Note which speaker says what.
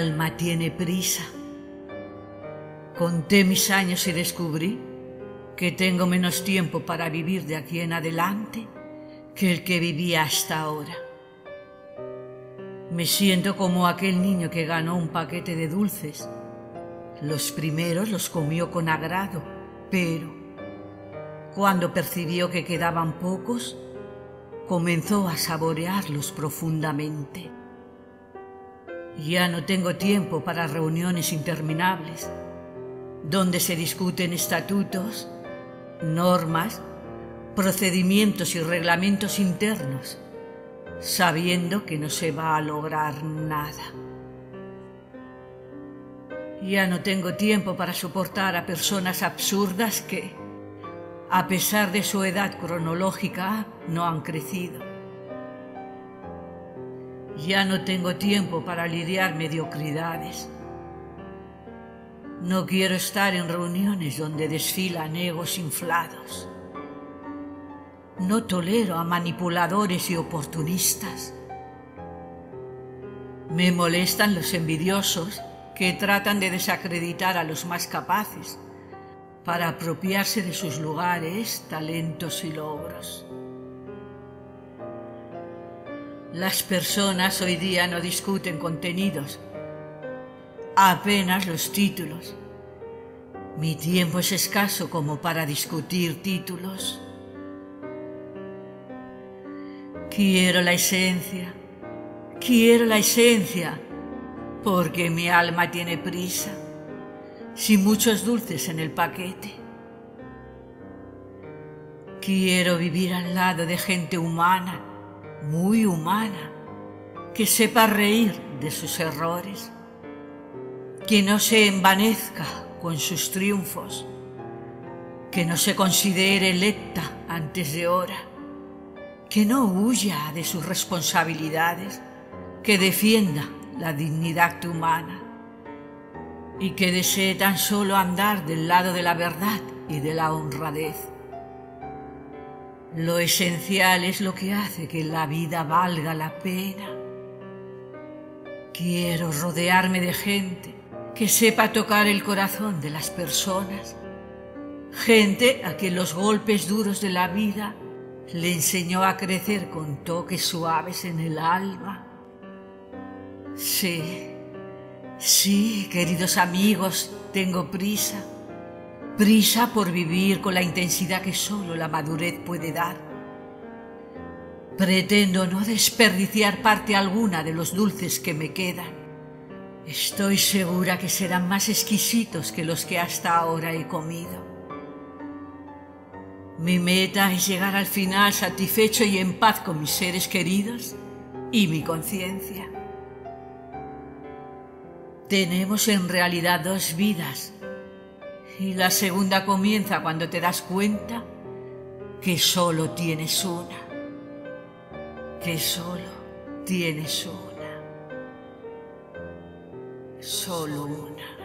Speaker 1: alma tiene prisa. Conté mis años y descubrí que tengo menos tiempo para vivir de aquí en adelante que el que vivía hasta ahora. Me siento como aquel niño que ganó un paquete de dulces. Los primeros los comió con agrado, pero cuando percibió que quedaban pocos, comenzó a saborearlos profundamente. Ya no tengo tiempo para reuniones interminables, donde se discuten estatutos, normas, procedimientos y reglamentos internos, sabiendo que no se va a lograr nada. Ya no tengo tiempo para soportar a personas absurdas que, a pesar de su edad cronológica, no han crecido. Ya no tengo tiempo para lidiar mediocridades. No quiero estar en reuniones donde desfilan egos inflados. No tolero a manipuladores y oportunistas. Me molestan los envidiosos que tratan de desacreditar a los más capaces para apropiarse de sus lugares, talentos y logros. Las personas hoy día no discuten contenidos, apenas los títulos. Mi tiempo es escaso como para discutir títulos. Quiero la esencia, porque mi alma tiene prisa, sin muchos dulces en el paquete. Quiero vivir al lado de gente humana, muy humana, que sepa reír de sus errores, que no se envanezca con sus triunfos, que no se considere electa antes de hora, que no huya de sus responsabilidades, que defienda la dignidad humana y que desee tan solo andar del lado de la verdad y de la honradez. Lo esencial es lo que hace que la vida valga la pena. Quiero rodearme de gente que sepa tocar el corazón de las personas, gente a quien los golpes duros de la vida le enseñó a crecer con toques suaves en el alma. Sí, queridos amigos, tengo prisa por vivir con la intensidad que solo la madurez puede dar. Pretendo no desperdiciar parte alguna de los dulces que me quedan. Estoy segura que serán más exquisitos que los que hasta ahora he comido. Mi meta es llegar al final satisfecho y en paz con mis seres queridos y mi conciencia. Tenemos en realidad dos vidas, y la segunda comienza cuando te das cuenta que solo tienes una, solo una.